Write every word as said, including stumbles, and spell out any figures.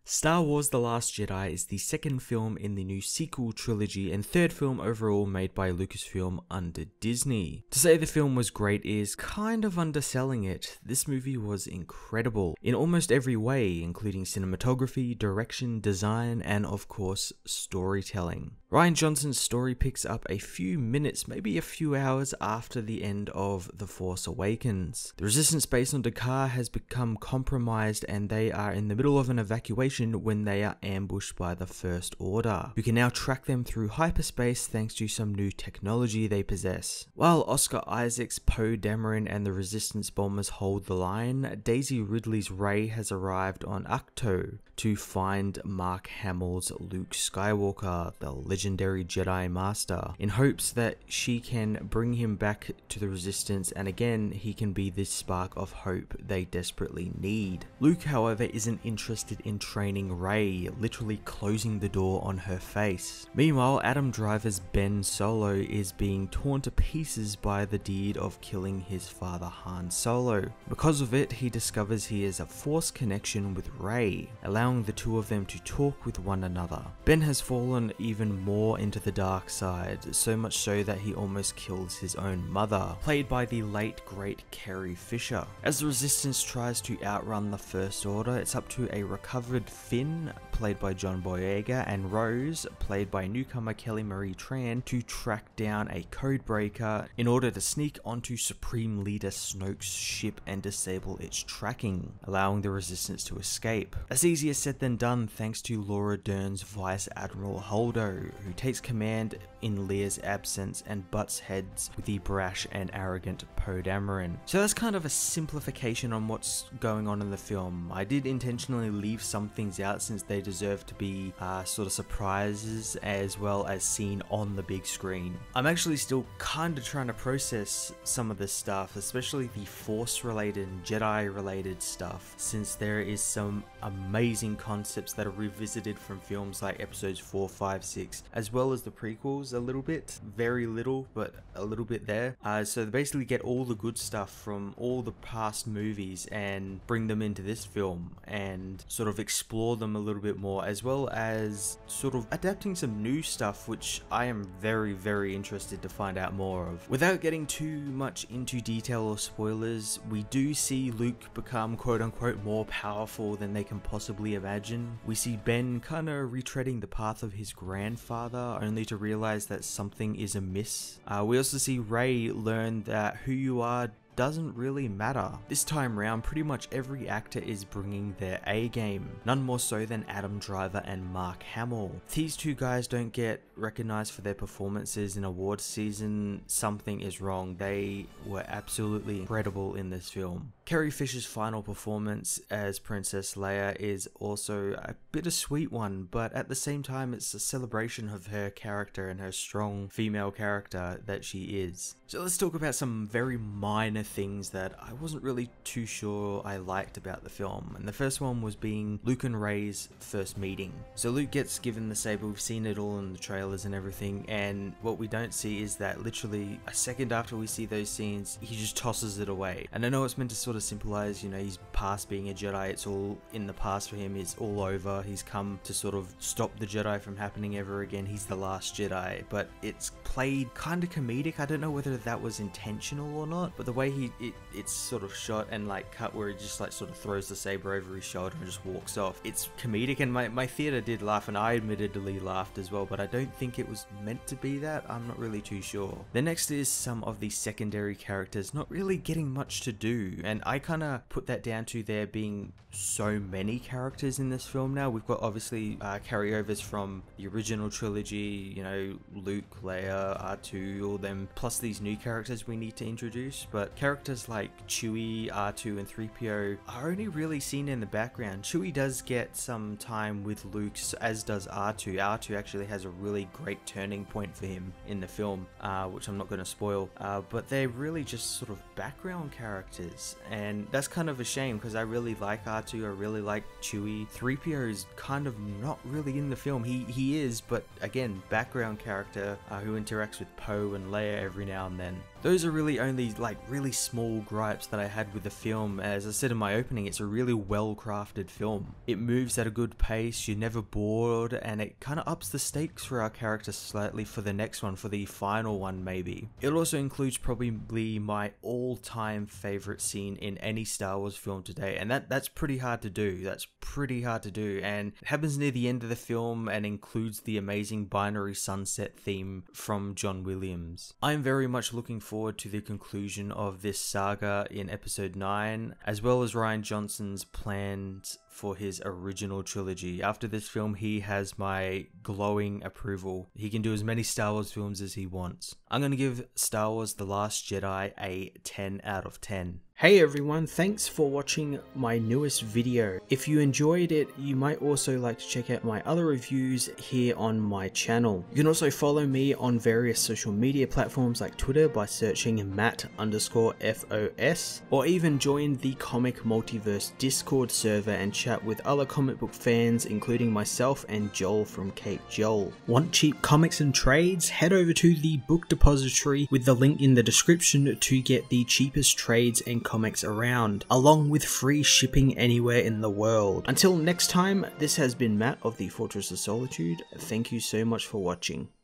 Star Wars The Last Jedi is the second film in the new sequel trilogy and third film overall made by Lucasfilm under Disney. To say the film was great is kind of underselling it. This movie was incredible in almost every way, including cinematography, direction, design, and of course, storytelling. Rian Johnson's story picks up a few minutes, maybe a few hours after the end of The Force Awakens. The resistance base on Dakar has become compromised and they are in the middle of an evacuation when they are ambushed by the First Order, who can now track them through hyperspace thanks to some new technology they possess. While Oscar Isaac's Poe Dameron and the resistance bombers hold the line, Daisy Ridley's Rey has arrived on Ahch-To to find Mark Hamill's Luke Skywalker, the legendary Jedi Master, in hopes that she can bring him back to the resistance and again he can be this spark of hope they desperately need. Luke, however, isn't interested in training Rey, literally closing the door on her face. Meanwhile, Adam Driver's Ben Solo is being torn to pieces by the deed of killing his father Han Solo. Because of it, he discovers he has a Force connection with Rey, allowing the two of them to talk with one another. Ben has fallen even more into the dark side, so much so that he almost kills his own mother, played by the late great Carrie Fisher. As the Resistance tries to outrun the First Order, it's up to a recovered Finn, played by John Boyega, and Rose, played by newcomer Kelly Marie Tran, to track down a codebreaker in order to sneak onto Supreme Leader Snoke's ship and disable its tracking, allowing the Resistance to escape. That's easier said than done thanks to Laura Dern's Vice Admiral Holdo, who takes command in Leia's absence and butts heads with the brash and arrogant Poe Dameron. So that's kind of a simplification on what's going on in the film. I did intentionally leave some things out since they deserve to be uh, sort of surprises as well as seen on the big screen. I'm actually still kind of trying to process some of this stuff, especially the Force related and Jedi related stuff, since there is some amazing concepts that are revisited from films like episodes four, five, six, as well as the prequels a little bit, very little, but a little bit there. Uh, so they basically get all the good stuff from all the past movies and bring them into this film and sort of explore them a little bit more, as well as sort of adapting some new stuff, which I am very, very interested to find out more of. Without getting too much into detail or spoilers, we do see Luke become quote unquote more powerful than they can possibly imagine. We see Ben kind of retreading the path of his grandfather, only to realize that something is amiss. Uh, we also see Rey learn that who you are doesn't really matter. This time round, pretty much every actor is bringing their A game, none more so than Adam Driver and Mark Hamill. If these two guys don't get recognized for their performances in awards season, something is wrong. They were absolutely incredible in this film. Carrie Fisher's final performance as Princess Leia is also a bittersweet one, but at the same time it's a celebration of her character and her strong female character that she is. So let's talk about some very minor things that I wasn't really too sure I liked about the film, and the first one was being Luke and Rey's first meeting. So Luke gets given the saber, we've seen it all in the trailers and everything, and what we don't see is that literally a second after we see those scenes, he just tosses it away. And I know it's meant to sort of symbolize, you know, he's past being a Jedi, it's all in the past for him, it's all over, he's come to sort of stop the Jedi from happening ever again, he's the last Jedi, but it's played kind of comedic. I don't know whether that was intentional or not, but the way he it, it's sort of shot and like cut where he just like sort of throws the saber over his shoulder and just walks off, it's comedic, and my, my theater did laugh and I admittedly laughed as well, but I don't think it was meant to be that. I'm not really too sure. The next is some of the secondary characters not really getting much to do, and I kind of put that down to there being so many characters in this film now. We've got obviously uh, carryovers from the original trilogy, you know, Luke, Leia, R two, all them, plus these new characters we need to introduce, but characters like Chewie, R two, and three P O are only really seen in the background. Chewie does get some time with Luke, as does R two. R two actually has a really great turning point for him in the film, uh, which I'm not going to spoil, uh, but they're really just sort of background characters, and that's kind of a shame because I really like R two, I really like Chewie. three P O is kind of not really in the film. He, he is, but again, background character uh, who interacts with Poe and Leia every now and then. Those are really only like really small gripes that I had with the film. As I said in my opening, it's a really well crafted film. It moves at a good pace, you're never bored, and it kind of ups the stakes for our characters slightly for the next one, for the final one maybe. It also includes probably my all-time favorite scene in any Star Wars film today, and that that's pretty hard to do. That's pretty hard to do, and it happens near the end of the film and includes the amazing Binary Sunset theme from John Williams. I'm very much looking forward to the conclusion of this saga in episode nine, as well as Rian Johnson's plans for his original trilogy. After this film, he has my glowing approval. He can do as many Star Wars films as he wants. I'm going to give Star Wars The Last Jedi a ten out of ten. Hey everyone, thanks for watching my newest video. If you enjoyed it, you might also like to check out my other reviews here on my channel. You can also follow me on various social media platforms like Twitter by searching Matt underscore F O S, or even join the Comic Multiverse Discord server and chat with other comic book fans, including myself and Joel from Cape Joel. Want cheap comics and trades? Head over to the book depository with the link in the description to get the cheapest trades and comics around, along with free shipping anywhere in the world. Until next time, this has been Matt of the Fortress of Solitude. Thank you so much for watching.